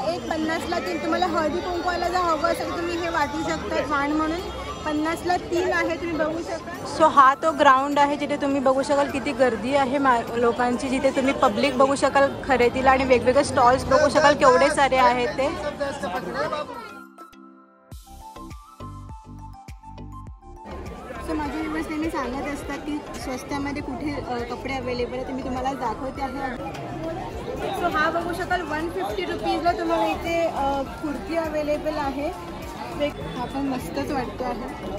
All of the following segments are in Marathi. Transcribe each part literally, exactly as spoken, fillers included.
एक पन्नासला तीन. तुम्हाला हळदी कुंकवाला जर हवं असेल तुम्ही हे वाटू शकता वाण म्हणून. पन्नासला तीन आहे, तुम्ही बघू शकाल. सो हा तो ग्राउंड आहे जिथे तुम्ही बघू शकाल किती गर्दी आहे मा लोकांची, जिथे तुम्ही पब्लिक बघू शकाल खरेदीला आणि वेगवेगळे स्टॉल्स बघू शकाल केवढे सारे आहेत ते. सो माझे व्ह्यूअर्स नेहमी सांगत असतात की स्वस्तामध्ये कुठे कपडे अवेलेबल आहे, तर मी तुम्हाला दाखवते आहे. सो हा बघू शकाल वन फिफ्टी रुपीजला तुम्हाला इथे कुर्ती अवेलेबल आहे. हा पण मस्तच वाटतो आहे.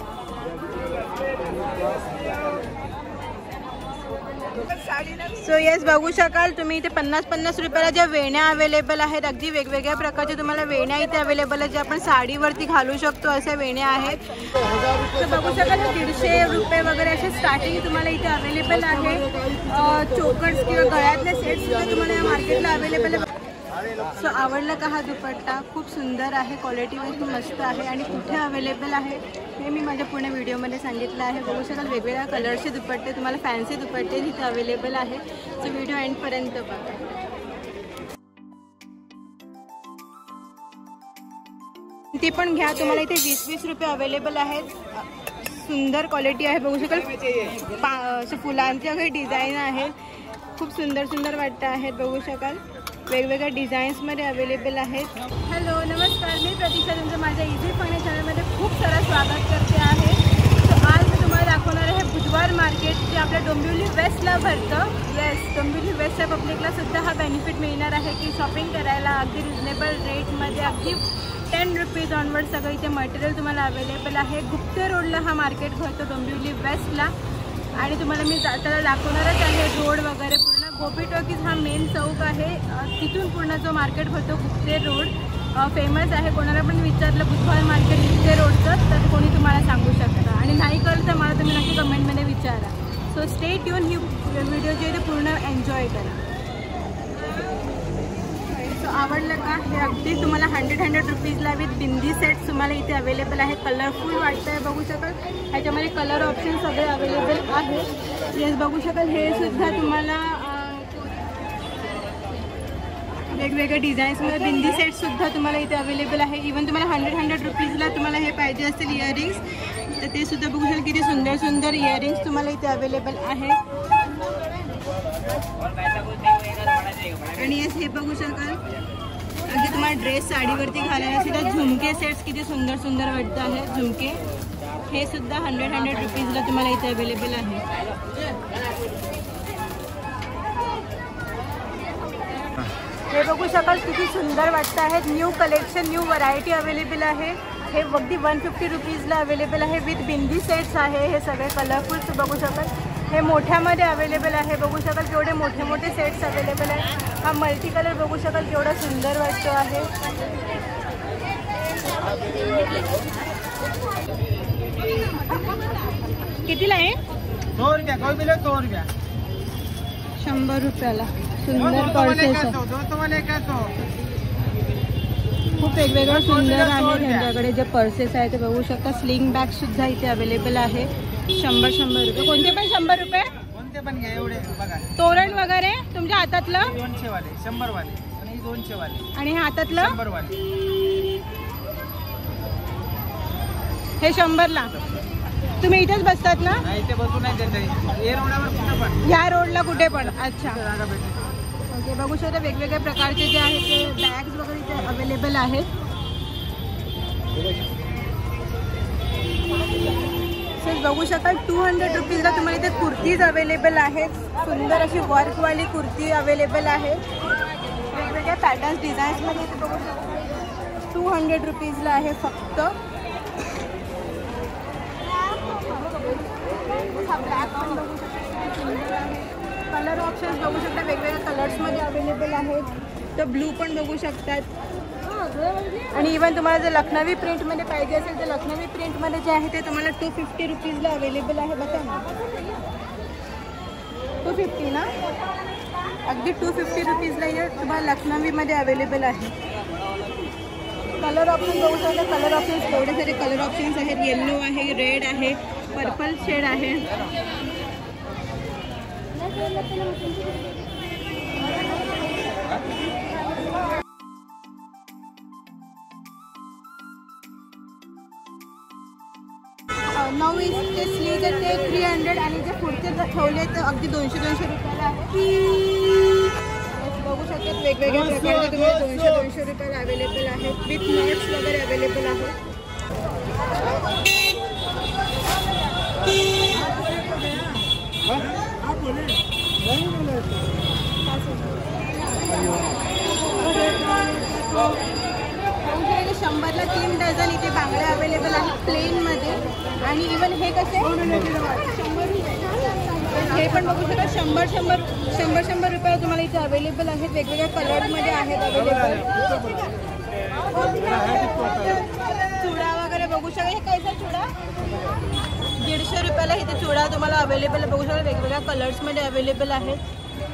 सो येस बघू शकाल तुम्ही इथे पन्नास पन्नास रुपयाला ज्या वेण्या अवेलेबल आहेत, अगदी वेगवेगळ्या प्रकारच्या तुम्हाला वेण्या इथे अवेलेबल आहेत, ज्या आपण साडीवरती घालू शकतो अशा वेण्या आहेत. तर बघू शकाल दीडशे रुपये वगैरे असे स्टार्टिंग तुम्हाला इथे अवेलेबल आहे. चोकर्स किंवा गळ्यातले सेट्ससुद्धा तुम्हाला या मार्केटला अवेलेबल आहे. सो आवडला का हा दुपट्टा? खूप सुंदर आहे, क्वालिटी खूप मस्त आहे आणि कुठे अवेलेबल आहे हे मी माझ्या पूर्ण व्हिडिओमध्ये सांगितलं आहे. बघू शकाल वेगवेगळ्या कलरचे दुपट्टे, तुम्हाला फॅन्सी दुपट्टे तिथे अवेलेबल आहे. सो व्हिडिओ एंडपर्यंत बघा. ते पण घ्या, तुम्हाला इथे वीस वीस रुपये अवेलेबल आहेत. सुंदर क्वालिटी आहे, बघू शकाल पा फुलांचे वगैरे डिझाईन आहेत, खूप सुंदर सुंदर वाटतं आहेत. बघू शकाल वेगवेगळ्या डिझाईन्समध्ये अवेलेबल आहेत. हॅलो नमस्कार, मी प्रतीक्षा तुमचं माझ्या इझी फनी चॅनलमध्ये खूप सारं स्वागत करते आहे. तर आज मी तुम्हाला दाखवणार आहे बुधवार मार्केट, जे आपल्या डोंबिवली वेस्टला भरतं. येस, डोंबिवली वेस्टच्या पब्लिकला सुद्धा हा बेनिफिट मिळणार आहे की शॉपिंग करायला अगदी रिजनेबल रेटमध्ये, अगदी टेन रुपीज ऑनवर्ड सगळं इथे मटेरियल तुम्हाला अवेलेबल आहे. गुप्ते रोडला हा मार्केट भरतो डोंबिवली वेस्टला आणि तुम्हाला मी जाताना दाखवणारच आहे रोड वगैरे पूर्ण. गोपी टॉकीज हा मेन चौक आहे, तिथून पूर्ण जो मार्केट भरतो गुप्ते रोड फेमस आहे. कोणाला पण विचारलं बुधवार मार्केट गुप्ते रोडचं तर कोणी तुम्हाला सांगू शकता, आणि नाही कळलं तर मला तुम्ही नक्की कमेंटमध्ये विचारा. सो स्टे ट्यून, ही व्हिडिओ जे आहे ते पूर्ण एन्जॉय करा. सो आवडलं का? हे अगदी तुम्हाला हंड्रेड हंड्रेड रुपीजला विथ बिंदी सेट्स तुम्हाला इथे अवेलेबल आहे. कलरफुल वाटतं आहे, बघू शकाल ह्याच्यामध्ये कलर ऑप्शन सगळे अवेलेबल आहेत. येस बघू शकाल हे सुद्धा तुम्हाला वेगवेगळ्या डिझाईन्समध्ये बिंदी सेट्ससुद्धा तुम्हाला इथे अवेलेबल आहे. इवन तुम्हाला हंड्रेड हंड्रेड रुपीजला तुम्हाला हे पाहिजे असतील इयरिंग्स, तर ते सुद्धा बघू शकाल किती सुंदर सुंदर इयरिंग्स तुम्हाला इथे अवेलेबल आहे. आणि येस हे बघू शकाल अगदी तुम्हाला ड्रेस साडीवरती घालायला सुद्धा झुमके सेट्स किती सुंदर सुंदर वाटतं आहे. झुमके हे सुद्धा हंड्रेड हंड्रेड रुपीजला तुम्हाला इथे अवेलेबल आहे. हे बघू शकाल किती सुंदर वाटतं आहेत. New collection, new variety available आहे. हे अगदी वन फिफ्टी रुपीजला अवेलेबल आहे विथ बिंदी सेट्स आहे. हे सगळे कलरफुल बघू शकाल. हे मोठ्यामध्ये अवेलेबल आहे, बघू शकाल केवढे मोठे मोठे सेट्स अवेलेबल आहे. हा मल्टी कलर बघू शकाल केवढा सुंदर वाटतो आहे. कितीला आहे? सौ रुपया कोई मिले सौ रुपया शंभर रुपयाला. सुंदर पर्सेस आहे, खूप वेगवेगळं सुंदर आहे त्यांच्याकडे जे पर्सेस आहे ते बघू शकता. स्लिंग बॅग सुद्धा इथे अवेलेबल आहे. शंभर शंभर रुपये, कोणते पण शंभर रुपये, कोणते पण घ्या एवढे बघा. तोरण वगैरे तुमच्या हातातलं दोनशे वाले, शंभर वाले आणि दोनशे वाले, आणि हातातलं शंभर वाले हे शंभरला. तुम्ही इथेच बसतात ना? नाही, इथे बसू नाही देत. हे रोडावर कुठे पण, ह्या रोडला कुठे पण. अच्छा ओके, बघू शकता वेगवेगळ्या प्रकारचे जे आहेत ते बॅग्स वगैरे इथे अवेलेबल आहेत. सर बघू शकाल टू हंड्रेड रुपीजला तुम्हाला इथे कुर्तीज अवेलेबल आहेत. सुंदर अशी वर्कवाली कुर्ती अवेलेबल आहे वेगवेगळ्या पॅटर्न्स डिझाईन्समध्ये. इथे बघू शकता टू हंड्रेड रुपीजला आहे फक्त. हा ब्लॅक पण बघू शकता सुंदर आहे. कलर ऑप्शन्स बघू शकता वेगवेगळ्या कलर्समध्ये अवेलेबल आहेत. तर ब्लू पण बघू शकतात. आणि इवन तुम्हाला जर लखनवी प्रिंटमध्ये पाहिजे असेल तर लखनवी प्रिंटमध्ये जे आहे ते तुम्हाला टू फिफ्टी रुपीजला अवेलेबल आहे. बघा ना, टू फिफ्टी ना, अगदी टू फिफ्टी रुपीजला हे तुम्हाला लखनवीमध्ये अवेलेबल आहे. कलर ऑप्शन बघू शकता. कलर ऑप्शन्स एवढे सारे कलर ऑप्शन्स आहेत. येल्लो आहे, रेड आहे, पर्पल शेड आहे. नऊ इंचचे स्लीज आहेत ते थ्री हंड्रेड आणि जे पुढचे ठेवले तर अगदी दोनशे दोनशे रुपयाला आहे. बघू शकतात वेगवेगळ्या प्रकारचे तुम्हाला दोनशे दोनशे रुपयाला अवेलेबल आहेत. विथ नट्स वगैरे अवेलेबल आहेत. शंभरला तीन डझन इथे बांगड्या अवेलेबल आहेत प्लेनमध्ये. आणि इवन हे कसे शंभर हे पण बघू शकता शंभर शंभर शंभर शंभर रुपये तुम्हाला इथे अवेलेबल आहेत. वेगवेगळ्या कलर्समध्ये आहेत अवेलेबल. चुडा वगैरे बघू शकता. हे कैसा चुडा दीडशे रुपयाला इथे चुडा तुम्हाला अवेलेबल बघू शकता. वेगवेगळ्या कलर्समध्ये अवेलेबल आहेत.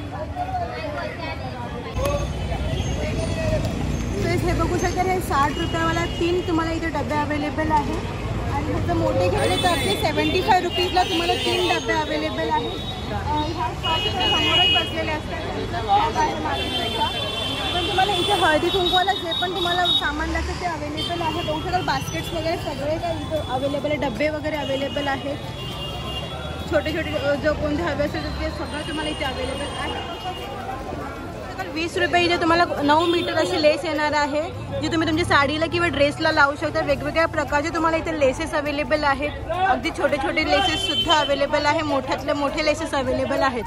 हे बघू शकता हे साठ रुपयावाला तीन तुम्हाला इथे डबे अवेलेबल आहे. आणि जर मोठे घेतले तर ते सेवन्टी फाय रुपीजला तुम्हाला तीन डबे अवेलेबल आहेत. ह्या समोरच बसलेले असतात. पण तुम्हाला इथे हळदी कुंकवाला जे पण तुम्हाला सामान लागतं ते अवेलेबल आहे. बघू शकाल बास्केट्स वगैरे सगळे काही इथे अवेलेबल आहे. डबे वगैरे अवेलेबल आहेत. छोटे छोटे जो कोणते हवे असेल ते सगळं तुम्हाला इथे अवेलेबल आहे. वीस रुपये इथे तुम्हाला नऊ मीटर अशी लेस येणार आहे जी तुम्ही तुमच्या साडीला किंवा ड्रेसला लावू शकता. वेगवेगळ्या प्रकारचे तुम्हाला इथे लेसेस अवेलेबल आहेत. अगदी छोटे छोटे लेसेस सुद्धा अवेलेबल आहे. मोठ्यातले मोठे लेसेस अवेलेबल आहेत.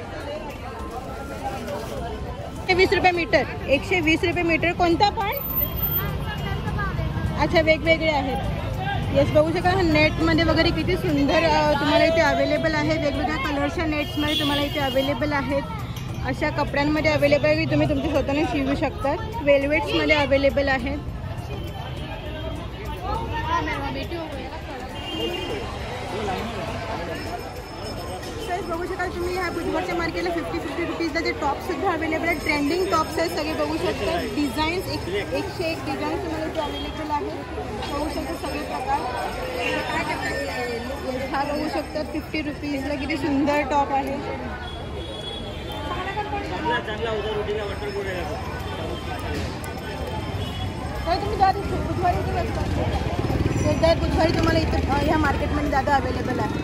वीस रुपये मीटर एकशे वीस रुपये मीटर कोणता पण अच्छा वेगवेगळे आहेत. येस बघू शकाल हा नेटमध्ये वगैरे किती सुंदर तुम्हाला इथे अवेलेबल आहे. वेगवेगळ्या कलरच्या नेट्समध्ये तुम्हाला इथे अवेलेबल आहेत. अशा कपड्यांमध्ये अवेलेबल आहे की तुम्ही तुमच्या स्वतःने शिवू शकता. वेल्वेट्समध्ये अवेलेबल आहेत. बघू शकाल तुम्ही ह्या बुधवारच्या मार्केटला फिफ्टी फिफ्टी रुपीजला ते टॉपसुद्धा अवेलेबल आहेत. ट्रेंडिंग टॉप्स आहेत सगळे बघू शकता. डिझाईन्स एक एकशे एक डिझाईन्स तुम्हाला इथे अवेलेबल आहेत. बघू शकता सगळे प्रकार. हा बघू शकता फिफ्टी रुपीजला किती सुंदर टॉप आहे. तुम्ही दर बुधवारी दर बुधवारी तुम्हाला इथे ह्या मार्केटमध्ये दादा अवेलेबल आहे.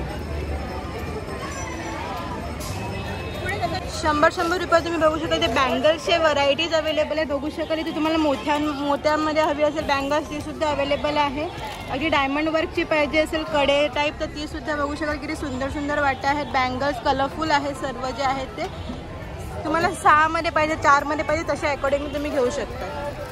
शंभर शंभर रुपये तुम्ही बघू शकता. इथे बँगल्सचे व्हरायटीज अवेलेबल आहे. बघू शकाल इथे तुम्हाला मोठ्या मोत्यांमध्ये हवी असेल बँगल्स ती सुद्धा अवेलेबल आहे. अगदी डायमंड वर्कची पाहिजे असेल कडे टाईप तर ती सुद्धा बघू शकाल किती सुंदर सुंदर वाटत आहेत. बँगल्स कलरफुल आहेत सर्व जे आहेत ते. तुम्हाला सहामध्ये पाहिजे चारमध्ये पाहिजे तशा अकॉर्डिंगली तुम्ही घेऊ शकता.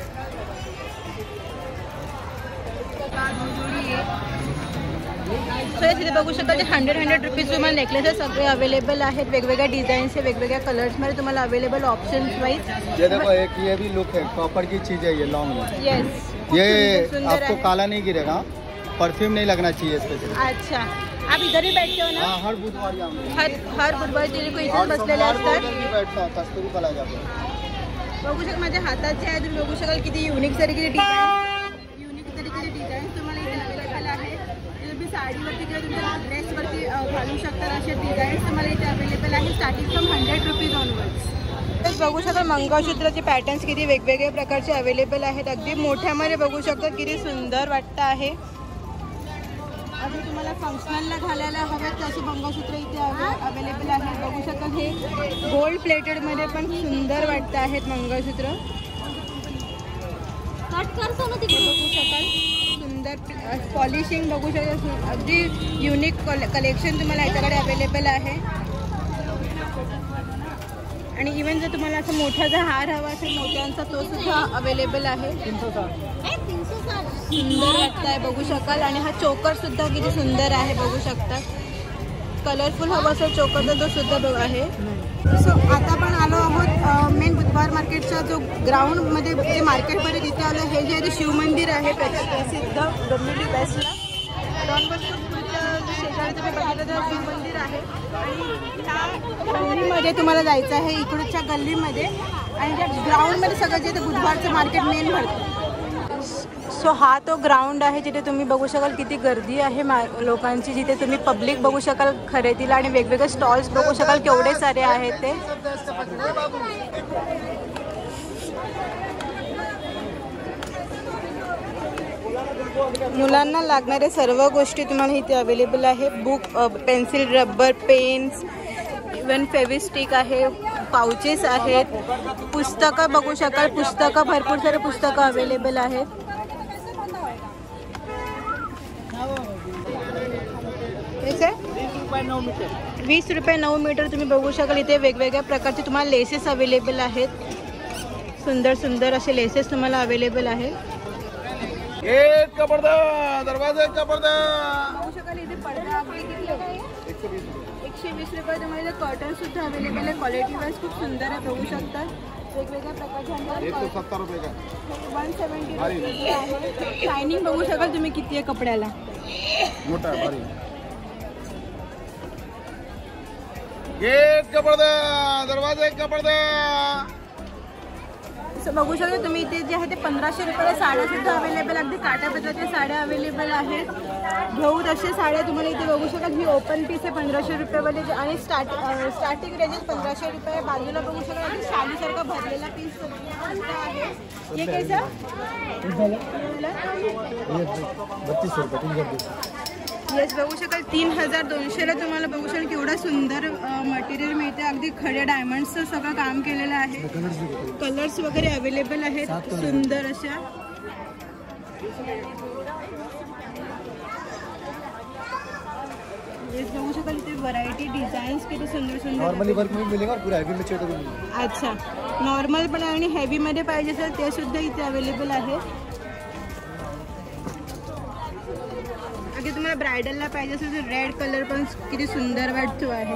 सो इथे बघू शकता ते हंड्रेड हंड्रेड रुपीज तुम्हाला नेकलेसेस सगळे अवेलेबल आहेत. वेगवेगळ्या डिझाईन्सचे वेगवेगळ्या कलर्समध्ये तुम्हाला अवेलेबल ऑप्शन्स वाइज. ये देखो एक ये भी लुक है कॉपर की चीज़ है ये लॉन्ग में. यस ये आपको काला नहीं गिरेगा. परफ्यूम नहीं लगना चाहिए इस पे. अच्छा आप इधर ही बैठते हो ना. हाँ हर बुधवार हर हर बुधवार ते लोक इथेच बसलेले असतात. कस्तुरी प्लाझा. बघू शकाल माझ्या हातात जे आहे तुम्ही बघू शकाल किती युनिक तरीके डिझाईन युनिक तरीके डिझाईन तुम्हाला इथे अवेलेबल आहे. तुम्ही साडीवरती किंवा तुमच्या ड्रेसवरती घालू शकता असे डिझाईन्स तुम्हाला इथे अवेलेबल आहे. Starting from hundred rupees onwards. बघू शकता मंगळसूत्राचे पॅटर्न्स किती वेगवेगळ्या प्रकारचे अवेलेबल आहेत. अगदी मोठ्यामध्ये बघू शकता किती सुंदर वाटतं आहे. अगदी तुम्हाला फंक्शनलला घालायला हव्यात तसे मंगळसूत्र इथे अवेलेबल आहेत. बघू शकाल हे गोल्ड प्लेटेडमध्ये पण सुंदर वाटतं आहेत मंगळसूत्र. बघू शकाल सुंदर पॉलिशिंग बघू शकाल. अगदी युनिक कलेक्शन तुम्हाला याच्याकडे अवेलेबल आहे. आणि इवन जर तुम्हाला असं मोठा जर हार हवा असेल मोत्यांचा तो सुद्धा अवेलेबल आहे. सुंदर वाटत आहे बघू शकाल. आणि हा चोकर सुद्धा किती सुंदर आहे बघू शकता. कलरफुल हवा असेल चोकर तर तो सुद्धा आहे. सो आता आपण आलो आहोत मेन बुधवार मार्केटच्या जो ग्राउंडमध्ये जे मार्केटमध्ये तिथे आलो. हे जे आहे ते शिवमंदिर आहे प्रसिद्ध डोंबिवली वेस्टला. डॉन बॉस्को स्कूलच्या शेजारी तुम्ही बघितलं तर शिवमंदिर आहे. आणि त्या गल्लीमध्ये तुम्हाला जायचं आहे इकडच्या गल्लीमध्ये. आणि त्या ग्राउंडमध्ये सगळं जे ते बुधवारचं मार्केट मेन भरतं. सो हा तो ग्राउंड आहे जिथे तुम्ही बघू शकाल किती गर्दी आहे मा लोकांची. जिथे तुम्ही पब्लिक बघू शकाल खरेदीला. आणि वेगवेगळे स्टॉल्स बघू शकाल केवढे सारे आहेत ते. मुलांना लागणाऱ्या सर्व गोष्टी तुम्हाला इथे अवेलेबल आहे. Book, pencil, rubber, pens, even Fevistick आहे, पाउचेस आहेत, पुस्तकं बघू शकाल. पुस्तकं भरपूर सारे पुस्तकं अवेलेबल आहेत. वीस रुपये नऊ मीटर तुम्ही बघू शकाल. इथे वेगवेगळ्या प्रकारचे तुम्हाला लेसेस अवेलेबल आहेत. सुंदर सुंदर असे लेसेस तुम्हाला अवेलेबल आहेत. गेट का पडदा, दरवाजे का पडदा बघू शकाल. इथे पडदा अगदी किती आहे? एकशे वीस रुपये. तुम्हाला इथे कर्टन सुद्धा अवेलेबल आहे. क्वालिटी वाईज खूप सुंदर आहे, बघू शकता. वेगवेगळ्या प्रकारचे एक सौ सत्तर रुपये का वन सेवन्टी रुपीज आहे. शायनिंग बघू शकाल तुम्ही किती आहे कपड्याला. मोठा आहे, भारी. गेट का पडदा, दरवाजे का पडदा. असं बघू शकता तुम्ही. इथे जे आहे ते पंधराशे रुपयाला साड्या सुद्धा अवेलेबल, अगदी काट्यापत्राच्या साड्या अवेलेबल आहेत. घेऊ तशा साड्या तुम्हाला इथे बघू शकाल. ही ओपन पीस आहे पंधराशे रुपयावाले आणि स्टार्ट स्टार्टिंग रेंज पंधराशे रुपये. बाजूला बघू शकाल शालीसारखा भरलेला पीस आहे. हे कैसा बत्तीस रुपये. येस बघू शकाल. तीन हजार दोनशेला तुम्हाला बघू शकाल केवढा सुंदर मटेरियल मिळते. अगदी खड्या डायमंड्सचं सगळं काम केलेलं आहे. कलर्स वगैरे अवेलेबल आहेत सुंदर अशा. येस बघू शकाल. इथे व्हरायटी डिझाईन्स किती सुंदर सुंदर. नॉर्मली वर्क में मिलेगा और पूरा हेवी में चाहिए तो मिलेगा. अच्छा, नॉर्मल पण आणि हेवीमध्ये पाहिजे असेल ते सुद्धा इथे अवेलेबल आहे. अगदी तुम्हाला ब्रायडलला पाहिजे असेल तर रेड कलर पण किती सुंदर वाटतो आहे.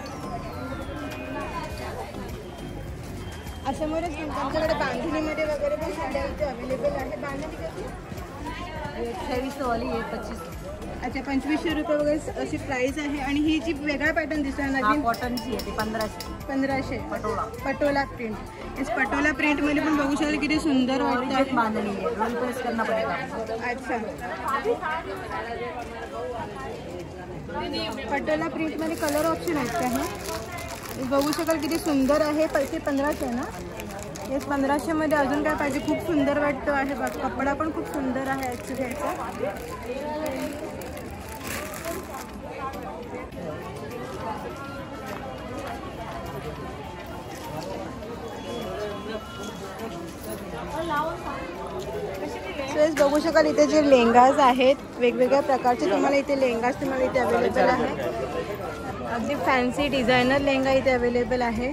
अशामुळेच आमच्याकडे बांधणीमध्ये वगैरे पण साड्या इथे अवेलेबल आहे. बांधणी कशी अठ्ठावीस वाली आहे, पच्चीस. अच्छा, पंचवीसशे रुपये वगैरे अशी प्राइस आहे. आणि ही जी वेगळा पॅटर्न दिसतो नवीन कॉटनची आहे ती पंधराशे. पंधराशे पटोला पटोला प्रिंट. इस पटोला प्रिंटमध्ये पण बघू शकाल किती सुंदर वाटतं आहे. बांधणी आहे, रोल प्रेस करना पडेगा. अच्छा, पटोला प्रिंटमध्ये कलर ऑप्शन आहेत का? हे बघू शकाल किती सुंदर आहे. पैसे पंधराशे आहे ना? येस, पंधराशेमध्ये अजून काय पाहिजे. खूप सुंदर वाटतं आहे बघ. कपडा पण खूप सुंदर आहे ॲक्च्युली ह्याचा. तेच बघू शकाल. इथे जे लेंगाज आहेत वेगवेगळ्या प्रकारचे तुम्हाला इथे लेंगाज तुम्हाला इथे अवेलेबल आहे. अगदी फॅन्सी डिझायनर लेंगा इथे अवेलेबल आहे.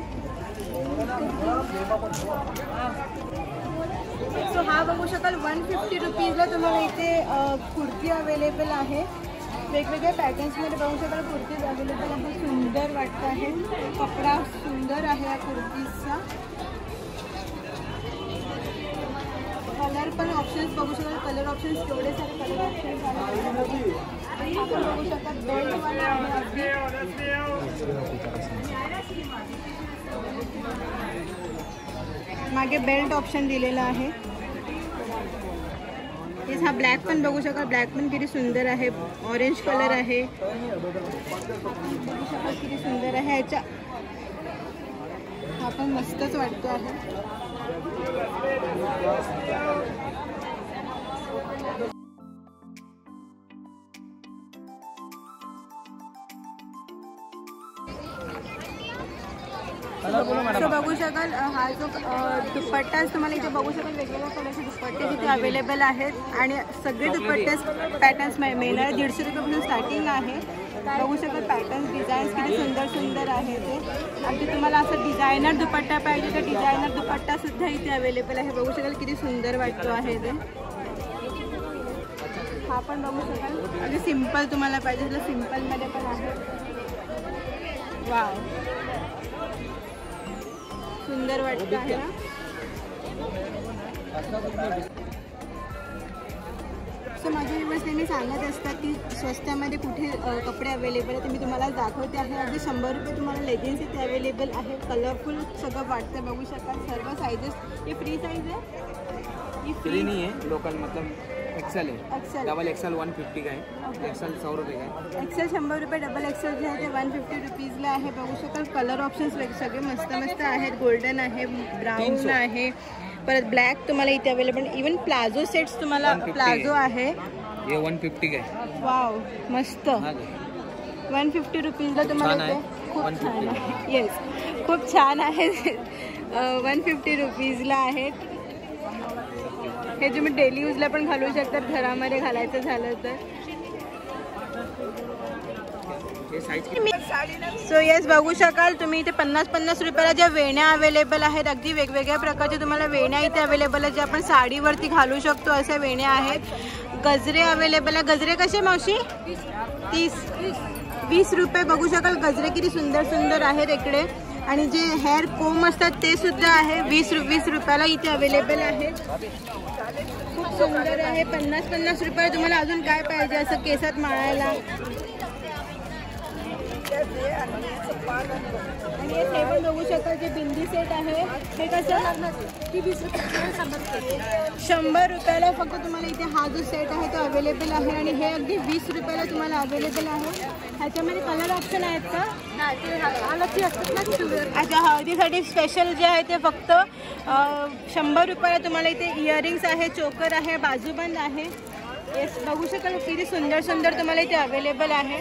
सो हा बघू शकाल वन फिफ्टी रुपीजला तुम्हाला इथे कुर्ती अवेलेबल आहे. वेगवेगळ्या पॅटर्न्समध्ये बघू शकाल कुर्तीज अवेलेबल आहे. सुंदर वाटतं आहे. कपडा सुंदर आहे या कुर्तीजचा. कलर पण ऑप्शन्स बघू शकाल. कलर ऑप्शन्स केवढे सारे कलर ऑप्शन्स आहेत. आपण बघू शकतात बेल्टवाले आहे. मागे बेल्ट ऑप्शन दिलेला आहे. येस, हा ब्लॅक पण बघू शकाल. ब्लॅक पण किती सुंदर आहे. ऑरेंज कलर आहे. बघू शकाल किती सुंदर आहे. ह्याच्या हा पण मस्तच वाटतो आहे. तो बघू शकाल. हा जो दुपट्टा तुम्हाला इथे बघू शकाल. वेगवेगळ्या कलरचे दुपट्टे तिथे अवेलेबल आहेत. आणि सगळे दुपट्टे पॅटर्न्स मिळणार. दीडशे रुपयापासून स्टार्टिंग आहे. बघू शकाल पॅटर्न्स डिझाईन्स किती सुंदर सुंदर आहे ते. अगदी तुम्हाला असं डिझायनर दुपट्टा पाहिजे तर डिझायनर दुपट्टा सुद्धा इथे अवेलेबल आहे. बघू शकाल किती सुंदर वाटतो आहे ते. हा पण बघू शकाल. अगदी सिम्पल तुम्हाला पाहिजे तर सिम्पलमध्ये पण आहे. वाव, सुंदर वाटतं आहे ना. सो माझे व्ह्यूअर्स नेहमी सांगत असतात की स्वस्तामध्ये कुठे कपडे अवेलेबल आहे. ते मी तुम्हाला दाखवते आहे. अगदी शंभर रुपये तुम्हाला लेगिन्स इथे अवेलेबल आहे. कलरफुल सगळं वाटतं. बघू शकाल सर्व साइजेस. ये फ्री साइज है? ये फ्री नहीं है, लोकल मतलब एक्सेल है. XL double XL one fifty का है. एक्सेल सौ रुपये का है. एक्सेल शंभर रुपये. डबल एक्सेल जे आहे ते वन फिफ्टी रुपीजला आहे. बघू शकाल कलर ऑप्शन्स सगळे मस्त मस्त आहेत. गोल्डन आहे, ब्राऊन आहे, परत ब्लॅक तुम्हाला इथे अवेलेबल, इवन प्लाझो सेट्स तुम्हाला one fifty प्लाझो आहे. ये वन फिफ्टी का है. वाव मस्त. हा काय? वन फिफ्टी रुपीजला तुम्हाला छान आहे. इथे खूप one छान fifty. आहे. येस खूप छान आहे. वन फिफ्टी रुपीजला आहेत. हे तुम्ही डेली यूजला पण घालू शकता घरामध्ये घालायचं झालं तर. ये साइज सो येस बघू शकाल तुम्ही इथे पन्नास पन्नास रुपयाला ज्या वेण्या अवेलेबल आहेत, अगदी वेगवेगळ्या प्रकारच्या तुम्हाला वेण्या इथे अवेलेबल आहेत, ज्या आपण साडीवरती घालू शकतो अशा वेण्या आहेत. गजरे अवेलेबल आहे. गजरे कसे मावशी? तीस वीस रुपये. बघू शकाल गजरे किती सुंदर सुंदर आहेत इकडे. आणि जे हेअर कोम असतात ते सुद्धा आहे वीस वीस रुपयाला इथे अवेलेबल आहे. खूप सुंदर आहे. पन्नास पन्नास रुपये. तुम्हाला अजून काय पाहिजे असं केसात माळायला? आणि हे पण बघू शकाल जे बिंदी सेट आहे हे कसं? शंभर रुपयाला फक्त तुम्हाला इथे हा जो सेट आहे तो अवेलेबल आहे. आणि हे अगदी वीस रुपयाला तुम्हाला अवेलेबल आहे. ह्याच्यामध्ये कलर ऑप्शन आहेत का? अच्छा, हळदीसाठी स्पेशल जे आहे ते फक्त शंभर रुपयाला तुम्हाला इथे इयरिंग्स आहे, चोकर आहे, बाजूबंद आहे. येस बघू शकाल किती सुंदर सुंदर तुम्हाला इथे अवेलेबल आहे.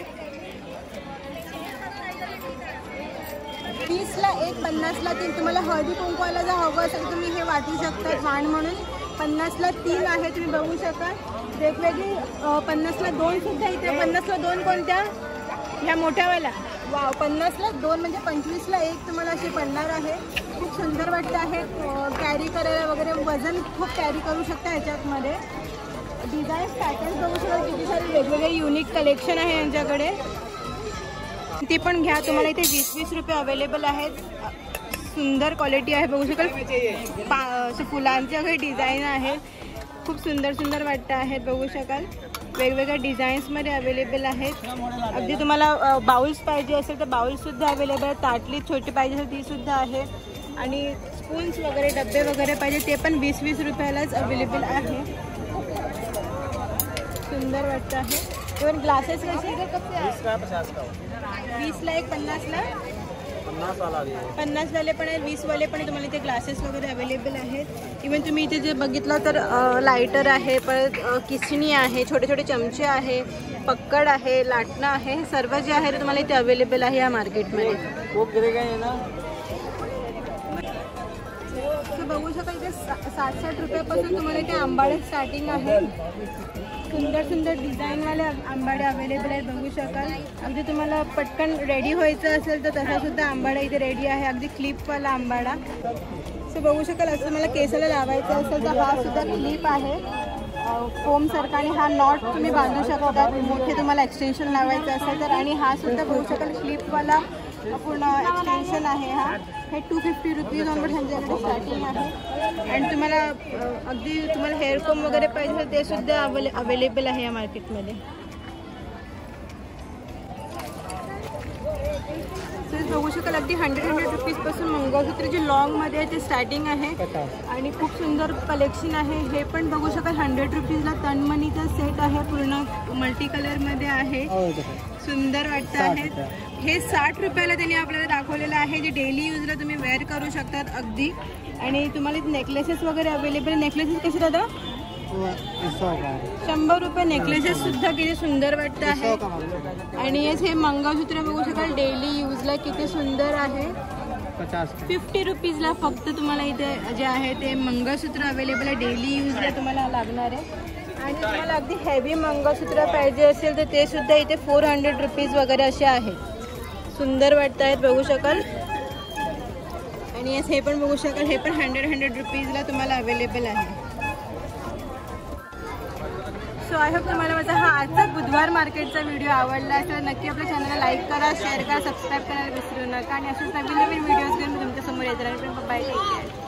तीसला एक, पन्नासला तीन. तुम्हाला हळदी कुंकवाला जर हवं असेल तुम्ही हे वाटू शकता वाण म्हणून. पन्नासला तीन आहे तुम्ही बघू शकाल. वेगवेगळी पन्नासला दोन सुद्धा इथे. पन्नासला दोन कोणत्या? ह्या मोठ्यावाला. वाव, पन्नासला दोन म्हणजे पंचवीसला एक तुम्हाला अशी पडणार आहे. खूप सुंदर वाटतं आहे. कॅरी करायला वगैरे वजन खूप कॅरी करू शकता ह्याच्यामध्ये. डिझाईन पॅटर्न बघू शकता किती सारे वेगवेगळे युनिक कलेक्शन आहे यांच्याकडे. ते पण घ्या. तुम्हाला इथे वीस वीस रुपये अवेलेबल आहेत. सुंदर क्वालिटी आहे बघू शकाल. पा फुलांच्या काही डिझाईन आहेत. खूप सुंदर सुंदर वाटतं आहेत बघू शकाल. वेगवेगळ्या डिझाईन्समध्ये अवेलेबल आहेत. अगदी तुम्हाला बाउल्स पाहिजे असेल तर बाउल्ससुद्धा अवेलेबल आहेत. ताटली छोटी पाहिजे असेल तीसुद्धा आहे. आणि स्पून्स वगैरे डबे वगैरे पाहिजे ते पण वीस वीस रुपयालाच अवेलेबल आहे. सुंदर वाटतं आहे. इवन ग्लासेस कसे? वीसला एक, पन्नासला पन्नास वाले पण आहेत, वीस वाले पण आहे. तुम्हाला इथे ग्लासेस वगैरे अवेलेबल आहेत. इवन तुम्ही इथे जे बघितलं तर लायटर आहे, परत किसणी आहे, छोटे छोटे चमचे आहे, पक्कड आहे, लाटणं आहे. हे सर्व जे आहे ते तुम्हाला इथे अवेलेबल आहे या मार्केटमध्ये. बघू शकाल इथे साठ साठ रुपयापासून तुम्हाला इथे आंबाडे स्टार्टिंग आहे. सुंदर सुंदर डिझाईनवाले आंबाडे अवेलेबल आहेत बघू शकाल. अगदी तुम्हाला पटकन रेडी व्हायचं असेल तर तसा सुद्धा आंबाडा इथे रेडी आहे. अगदी क्लिपवाला आंबाडा. सो बघू शकाल. असं तुम्हाला केसाला लावायचं असेल तर हा सुद्धा क्लिप आहे फोमसारखा. आणि हा नॉट तुम्ही बांधू शकता मोठे तुम्हाला एक्सटेन्शन लावायचं असेल तर. आणि हा सुद्धा बघू शकाल क्लिपवाला पूर्ण एक्सटेन्शन आहे. हा हे टू फिफ्टी रुपीज ऑनवर्ड ह्यांच्याकडे स्टार्टिंग आहे. आणि तुम्हाला अगदी तुम्हाला हेअरकोम वगैरे पाहिजे ते सुद्धा अवेले अवेलेबल आहे या मार्केटमध्ये. बघू शकाल अगदी हंड्रेड हंड्रेड रुपीजपासून मंगळसूत्र जे लॉंगमध्ये आहे ते स्टार्टिंग आहे. आणि खूप सुंदर कलेक्शन आहे. हे पण बघू शकाल हंड्रेड रुपीजला तनमनीचा सेट आहे. पूर्ण मल्टी कलरमध्ये आहे. सुंदर वाटतं आहे. हे साठ रुपयाला त्यांनी आपल्याला दाखवलेलं आहे जे डेली यूजला तुम्ही वेअर करू शकतात अगदी. आणि तुम्हाला नेकलेसेस वगैरे अवेलेबल. नेकलेसेस कसे दादा? शंभर रुपये. नेकलेसेस सुद्धा किती सुंदर वाटतं आहे. आणि हे मंगळसूत्र बघू शकाल डेली यूजला किती सुंदर आहे. फिफ्टी रुपीजला फक्त तुम्हाला इथे जे आहे ते मंगळसूत्र अवेलेबल आहे. डेली यूजला तुम्हाला लागणार आहे. आणि तुम्हाला अगदी हेवी मंगळसूत्र पाहिजे असेल तर ते सुद्धा इथे फोर हंड्रेड रुपीज वगैरे असे आहेत. सुंदर वाटत आहेत बघू शकाल. आणि हे पण बघू शकाल. हे पण हंड्रेड हंड्रेड रुपीजला तुम्हाला अवेलेबल आहे. सो आय होप तुम्हाला माझा हा आजचा बुधवार मार्केटचा व्हिडिओ आवडला असेल. नक्की आपल्या चॅनलला लाईक करा, शेअर करा, सबस्क्राईब करायला विसरू नका. आणि असेच नवीन नवीन व्हिडिओज घेऊन मी तुमच्यासमोर येत राहील. बाय.